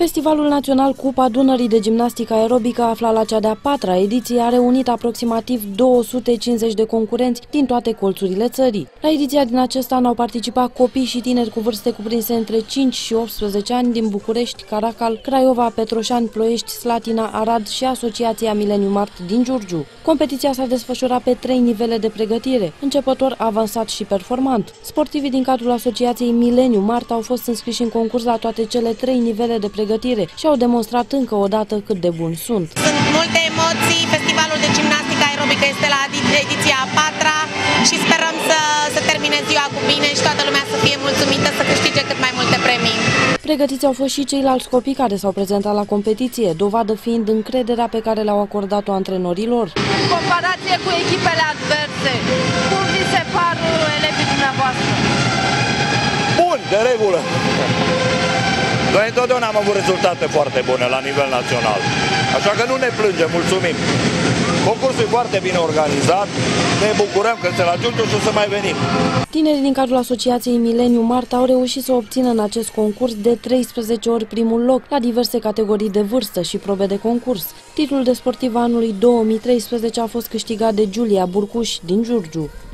Festivalul Național Cupa Dunării de Gimnastică Aerobică, aflat la cea de-a 4-a ediție, a reunit aproximativ 250 de concurenți din toate colțurile țării. La ediția din acest an au participat copii și tineri cu vârste cuprinse între 5 și 18 ani din București, Caracal, Craiova, Petroșani, Ploiești, Slatina, Arad și Asociația Millennium Art din Giurgiu. Competiția s-a desfășurat pe 3 nivele de pregătire, începător, avansat și performant. Sportivii din cadrul Asociației Millennium Art au fost înscriși în concurs la toate cele 3 nivele de pregătire și au demonstrat încă o dată cât de buni sunt. Sunt multe emoții, festivalul de gimnastică aerobică este la ediția a 4-a și sperăm să termine ziua cu bine și toată lumea să fie mulțumită, să câștige cât mai multe premii. Pregătiți au fost și ceilalți copii care s-au prezentat la competiție, dovadă fiind încrederea pe care le-au acordat-o antrenorilor. În comparație cu echipele adverse, cum vi se par elevii dumneavoastră? Bun, de regulă. Noi întotdeauna am avut rezultate foarte bune la nivel național, așa că nu ne plângem, mulțumim. Concursul e foarte bine organizat, ne bucurăm că se la Giurgiu și o să mai venim. Tinerii din cadrul Asociației Millennium Art au reușit să obțină în acest concurs de 13 ori primul loc la diverse categorii de vârstă și probe de concurs. Titlul de sportiv anului 2013 a fost câștigat de Giulia Burcuș din Giurgiu.